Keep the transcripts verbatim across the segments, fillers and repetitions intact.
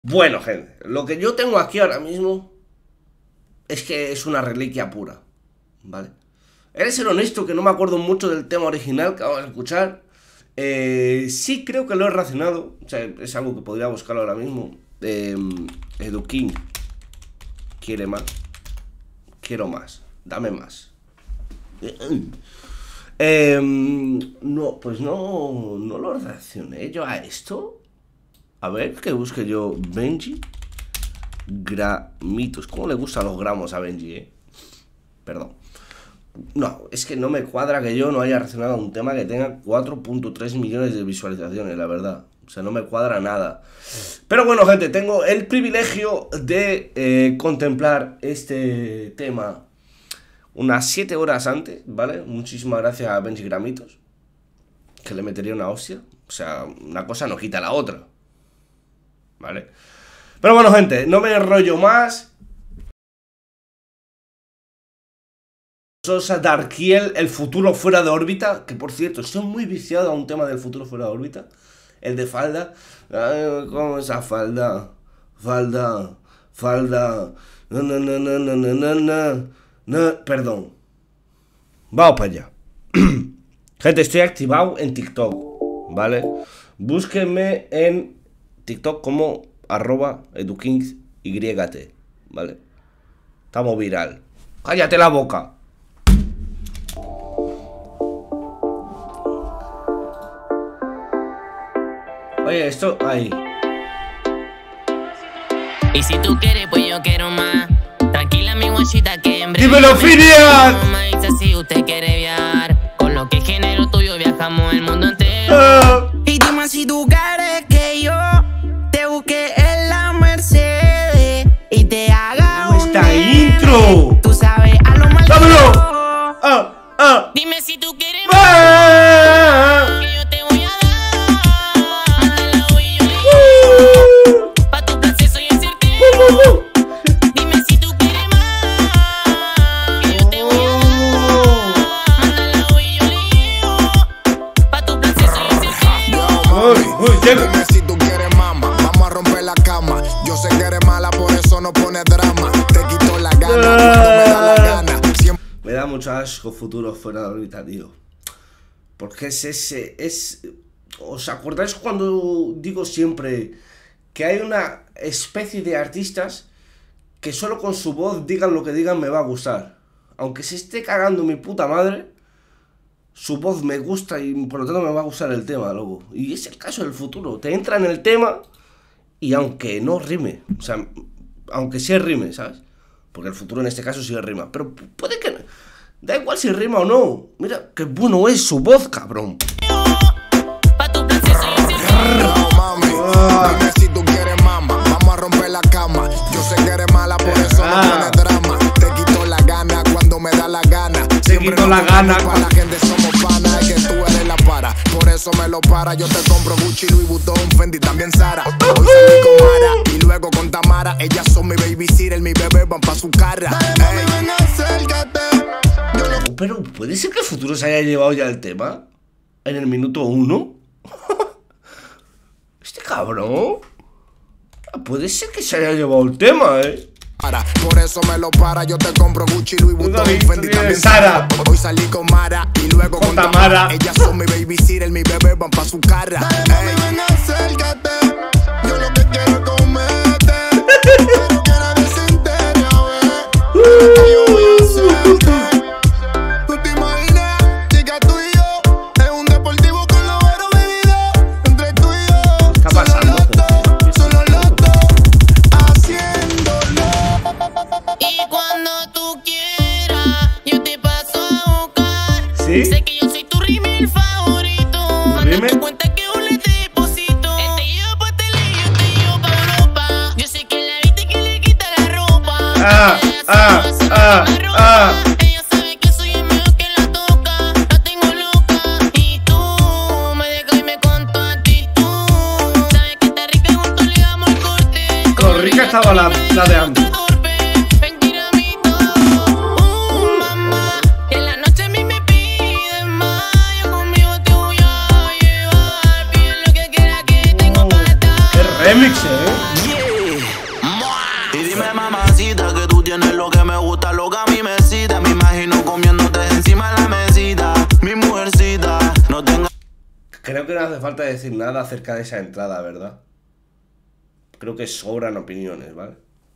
Bueno, gente, lo que yo tengo aquí ahora mismo es que es una reliquia pura, ¿vale? He de ser honesto que no me acuerdo mucho del tema original que vamos a escuchar. eh, Sí creo que lo he racionado, o sea, es algo que podría buscar ahora mismo. eh, Edu King quiere más. Quiero más, dame más. eh, No, pues no, no lo reaccioné yo a esto. A ver, que busque yo Benji gramitos. ¿Cómo le gustan los gramos a Benji, eh? Perdón. No, es que no me cuadra que yo no haya reaccionado a un tema que tenga cuatro punto tres millones de visualizaciones, la verdad. O sea, no me cuadra nada. Pero bueno, gente, tengo el privilegio de eh, contemplar este tema unas siete horas antes, ¿vale? Muchísimas gracias a Benji gramitos, que le metería una hostia. O sea, una cosa no quita la otra, ¿vale? Pero bueno, gente, no me enrollo más. Sosa, Darkiel, el futuro fuera de órbita. Que por cierto, estoy muy viciado a un tema del futuro fuera de órbita. El de falda. Ay, ¿cómo esa falda? Falda, falda. No, no, no, no, no, no, no, no, no. Perdón. Vamos para allá. Gente, estoy activado en TikTok, ¿vale? Búsquenme en TikTok como arroba edukingsyt, ¿vale? Estamos viral. ¡Cállate la boca! Oye, esto, ahí. Y si tú quieres, pues yo quiero más. Tranquila, mi guachita, que en breve. ¡Dímelo, Finian! Si usted quiere viajar, con lo que género tuyo viajamos el mundo entero. Ah. Y dime si tú quieres que yo te busque en la Mercedes y te haga un ¡Esta intro! Tú sabes a lo mal. ¡Dámelo! ¡Ah! ¡Ah! Dime si tú quieres ¡Ah! más, que yo te voy a dar. Mándala hoy y yo le Uh. pa' tu placer soy el certero. Uh, uh, uh. Dime si tú quieres más, que yo te voy a dar. Mándala hoy y yo le llevo. Pa' tu placer soy el certero. Uy, uy, llega. Dime si tú quieres mama, vamos a romper la cama. Yo sé que eres mala, por eso no pones drama. Te quito la gana cuando me da la gana. Siempre Me da mucho asco futuro fuera de órbita, tío. Porque es ese, es... ¿Os acordáis cuando digo siempre que hay una especie de artistas que solo con su voz digan lo que digan me va a gustar? Aunque se esté cagando mi puta madre, su voz me gusta y por lo tanto me va a gustar el tema, loco. Y es el caso del futuro. Te entra en el tema y aunque no rime, o sea, aunque sí rime, ¿sabes? Porque el futuro en este caso sí rima. Pero puede que... Da igual si rima o no. Mira, qué bueno es su voz, cabrón. Pa' tu placer soy el certero. no, mami. Dime si tú quieres mama, vamos a romper la cama. Yo sé que eres mala, por eso no Ah. pones drama. Te quito la gana cuando me da la gana. Siempre quito nos la gana ponemos pa' cuando- la gente somos panas, es que tú eres la para. Por eso me lo para, yo te compro Gucci, Louis Vuitton, Fendi, también Zara. Hoy salí con Mara y luego con Tamara. Ellas son mi babysitter, mi bebé van pa' su cara. Ey, ven, acércate. Yo lo Pero ¿puede ser que el futuro se haya llevado ya el tema? ¿En el minuto uno? Este cabrón. Puede ser que se haya llevado el tema, eh. para. Por eso me lo para, yo te compro Gucci, Louis Vuitton, David, Fendi, David, también Sara. Hoy salí con Mara y luego Con con, Tamara. Tamara. Ellas son mi babysitter, mi bebé van pa' su cara. Ey, ven, acércate. Yo lo que quiero es comerte. Pero que nadie se entere, a ver. Lo que yo voy a hacerte. Tú te imaginas, chica, tú y yo en un deportivo con los veros vividos entre tú y yo. ¿Qué está pasando? Solo los dos haciéndolo. Y cuando tú quieras, yo te paso a buscar. ¿Sí? Sé que yo soy tu rímel favorito. Manda ¿Rímel? tu cuenta que yo le deposito. Él te lleva pa' tele y yo te llevo pa' Europa. Yo sé que la viste que le quita la ropa. Ah, Ella ah, sabe, sabe ah, que me roba. ah. Ella sabe que soy el mejor que la toca. La tengo loca. Y tú me dejas y me con tu actitud. Sabes que está rica y juntos le damos el corte. Con rica estaba la, la de antes. Ven, tírame todo. Uh, mamá, que en la noche a mí me piden más. Yo conmigo te voy a llevar. Pide lo que quieras que tengo para dar. Qué remix, eh. que no hace falta decir nada acerca de esa entrada, ¿verdad? Creo que sobran opiniones, ¿vale?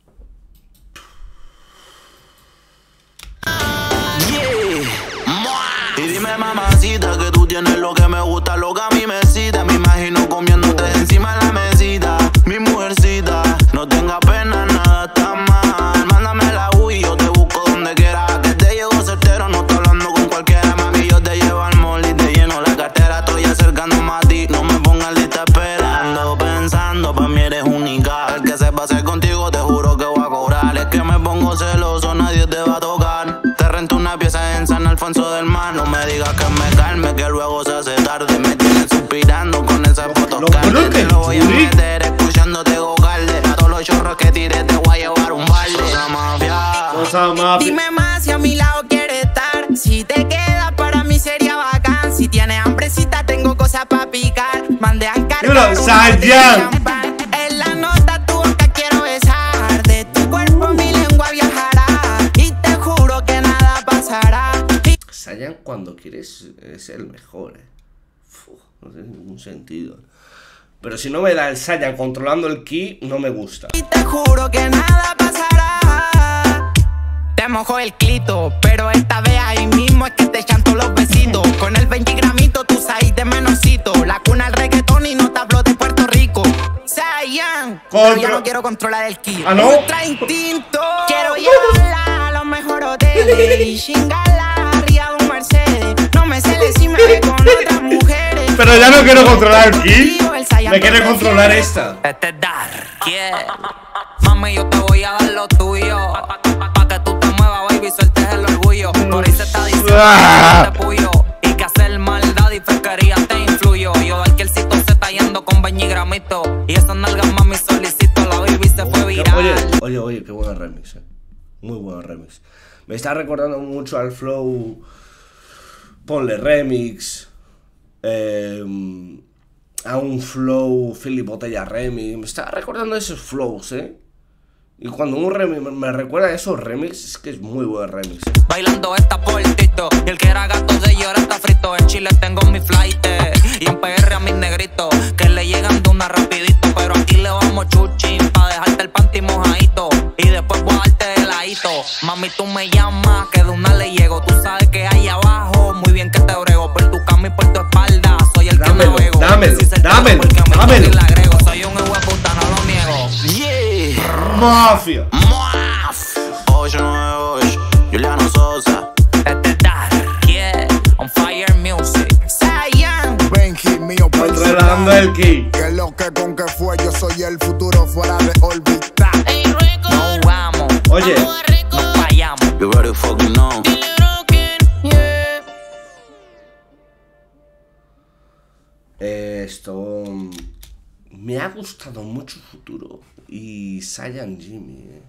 Y dime mamacita que tú tienes lo que me gusta, lo que a mí me excita. Me imagino comiéndote encima de la mesita. Mi mujercita, no tenga pena, nada está mal. Mándame la U y yo te busco donde quiera. Que te llego certero, no estoy hablando con cualquiera. Mami, yo te llevo al mall y te lleno la cartera. Estoy acercándome a ti, no me pongas lista espera. Ando pensando, pa' mí eres única. El que se pase contigo te juro que voy a cobrar. Es que me pongo celoso, nadie te va a tocar. Te rento una pieza en San Alfonso del Mar. No me digas que me calme, que luego se hace tarde. Me tienes suspirando con esas fotos carnes. Te lo voy a meter escuchándote gogarde. A todos los chorros que tires te voy a llevar un balde. Cosa mafia. Cosa mafia. Dime más si a mi lado quieres estar. Si te quedas para mí sería bacán. Si tienes hambrecita tengo cosas para picar. Mandé a encargar Dímelo, un Sayan. bote de champán. En la nota tu boca quiero besar. De tu cuerpo mi lengua viajará. Y te juro que nada pasará. Sayan cuando quieres es el mejor, eh. Uf, no tiene ningún sentido. Pero si no me da el Sayan controlando el ki, no me gusta. Y te juro que nada pasará. Te mojo el clito, pero esta vez ahí mismo es que te chanto los besitos. Con el veinte gramitos tú sabes de menosito. La cuna al reggaetón y no te hablo de Puerto Rico. Sayan, pero yo no quiero controlar el ki. ¿Ah, no? Ultra instinto. Quiero llevarla a los mejores hoteles y chingarla arriba de un Mercedes. No me celes si me ve con otras mujeres. Pero ya no quiero controlar el ki. Me quiere controlar esta. Este es dar, yeah. Mami, yo te voy a dar lo tuyo. Pa' que tú te muevas, baby, sueltes el orgullo. Por ahí se está diciendo Ah. que te puyo. Y que hacer maldad y fresquería te influyo. Yo de alquielcito se está yendo con veinte gramitos. Y esas nalgas, mami, solicito. La baby se fue viral. Oye, oye, oye, qué buen remix, eh. Muy buen remix. Me está recordando mucho al flow Ponle Remix, eh, a un flow Philip Botella Remix. Me está recordando esos flows, eh. Y cuando un remix me recuerda a esos remix, es que es muy buen remix. Bailando esta por tito. Y el que era gato de llora está frito. En Chile tengo mi flight. eh, Y en P R a mis negritos. Que le llegan de una rapidito. Pero aquí le vamos chuchín. Pa' dejarte el panty mojadito. Y después voy a darte el ladito. Mami, tú me llamas. Que de una le llego. Tú sabes que hay abajo. Muy bien que te brego. Por tu cama y por tu espalda. Soy el Dámelo, que navego. dámelo, Si se te dámelo, porque a mí dámelo. le agrego. Soy un hijo de puta, no lo niego. Yeah. Mafia. Muaf. ocho nueve ocho. Juliano Sosa. Este es Dar, yeah. On Fire Music. Sayan. Benji, mío Controlando personal. el ki. Que lo que con que fue, yo soy el futuro fuera de órbita. Ey, record, No vamos. Oye, vamos a record, Nos fallamos. You ready fucking know. dile broken, yeah. eh, esto me ha gustado mucho Futuro y Sayan Jimmy, eh.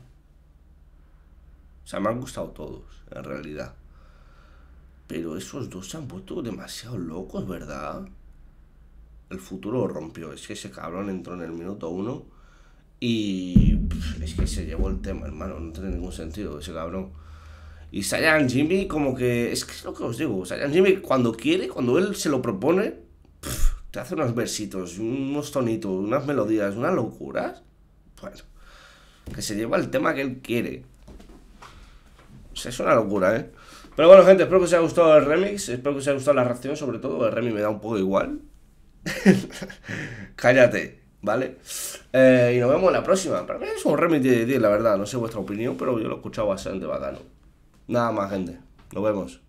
O sea, me han gustado todos, en realidad. Pero esos dos se han vuelto demasiado locos, ¿verdad? El Futuro rompió. Es que ese cabrón entró en el minuto uno y pff, es que se llevó el tema, hermano. No tiene ningún sentido ese cabrón. Y Sayan Jimmy como que... Es que es lo que os digo. Sayan Jimmy cuando quiere, cuando él se lo propone, pff, te hace unos versitos, unos tonitos, unas melodías, unas locuras. Bueno, que se lleva el tema que él quiere. O sea, es una locura, ¿eh? Pero bueno, gente, espero que os haya gustado el remix. Espero que os haya gustado la reacción, sobre todo. El remix me da un poco igual. Cállate, ¿vale? Eh, y nos vemos en la próxima. Para mí es un remix de diez, la verdad. No sé vuestra opinión, pero yo lo he escuchado bastante bacano. Nada más, gente. Nos vemos.